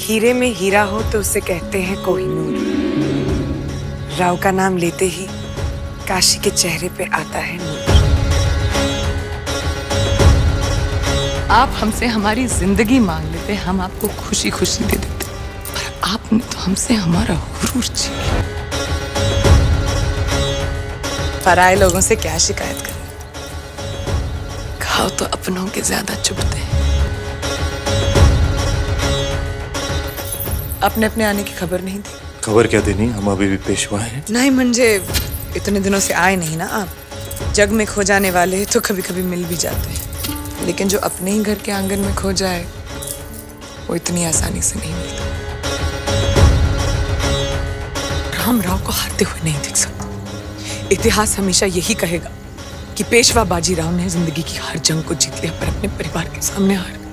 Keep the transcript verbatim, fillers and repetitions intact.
हीरे में हीरा हो तो उसे कहते हैं कोहिनूर। राव का नाम लेते ही काशी के चेहरे पे आता है नूर। आप हमसे हमारी जिंदगी मांग लेते, हम आपको खुशी खुशी दे देते, पर आपने तो हमसे हमारा गुरूर छीन लिया। पराए लोगों से क्या शिकायत करें? घाव तो अपनों के ज्यादा चुभते हैं। अपने अपने आने की खबर नहीं दी। खबर क्या देनी, हम अभी भी पेशवा हैं। नहीं मुझे इतने दिनों से आए नहीं ना आप। जग में खो जाने वाले तो कभी कभी मिल भी जाते हैं, लेकिन जो अपने ही घर के आंगन में खो जाए वो इतनी आसानी से नहीं मिलता। राम राव को हारते हुए नहीं देख सकता। इतिहास हमेशा यही कहेगा कि पेशवा बाजीराव ने जिंदगी की हर जंग को जीत लिया, पर अपने परिवार के सामने हार गया।